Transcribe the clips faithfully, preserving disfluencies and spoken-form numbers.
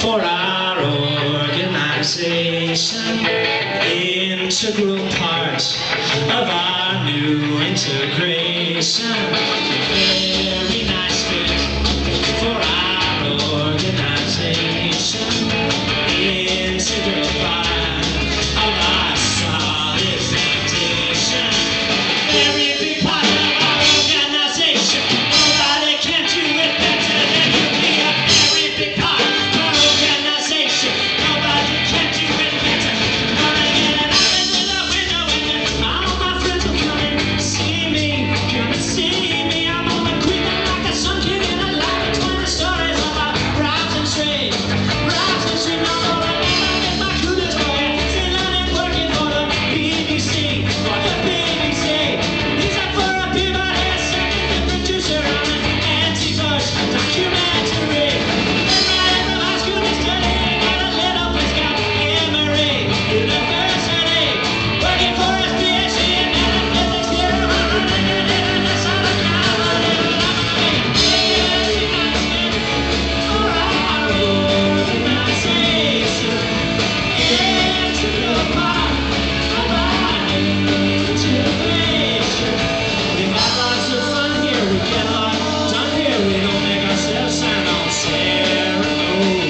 for our organization, integral part of our new integration. Very nice fit for our organization, integral part of our solid foundation. Very big part of our organization. Nobody can do it better than you. We are very big part of our organization. Nobody can do it better. Gonna get it out into the window and then all my friends will come and see me. Come and see me. I'm on the queen like a sun king in a life of twenty stories about Roxy Street. Roxy Street, no more. I'm gonna get my coolest boy. Still on it working for the B B C. For the B B C. He's up for a Peabody, a second producer on an anti-Bush documentary. Then right from high school he's studying at a little place called Emory University. Working for his PhD in metaphysics, theory, and this on a comedy. But I'm gonna be very nice man for our organization. Integral part of our new integration. We've had lots of fun here, we get a lot done here, we don't make ourselves sound on ceremony.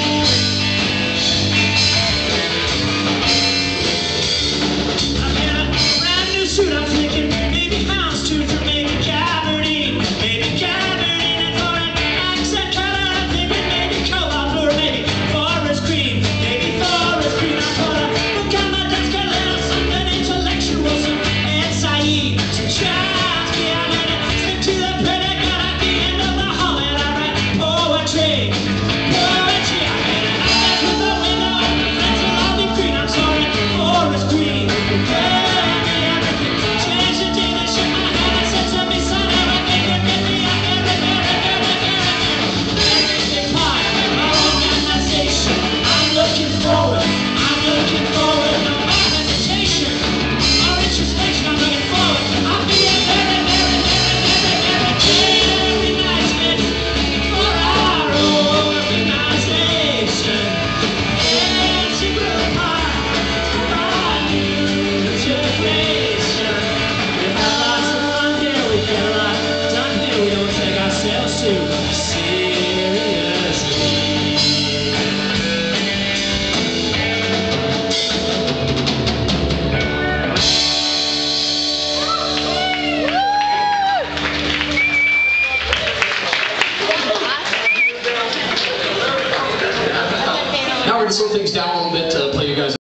I'm in a brand new suit, I'm thinking maybe houndstooth or maybe gabardine, maybe gabardine and for an accent color, I'm thinking maybe cobalt blue or maybe forest green, maybe forest green. I put a book on my desk, a little something intellectual, some Ed Said, some Chomsky. I let it stick to the Pentagon at the end of the hall and I write poetry, poetry. I get it out there through the window and the fence will all be green. I'm sorry, forest green. Tell me everything. Change the day they shook my hand and said to me, son, everything would get me up very, very, very, very, very big part of our organization. I'm looking forward, I'm looking forward, no more hesitation or introspection. I'm looking forward. I'll be a very, very, very, very, very, very nice man for our organization. Integral part of our new integration. We've had lots of fun here, we get a lot done here, we don't take ourselves too seriously. Now we're going to slow things down a little bit to play you guys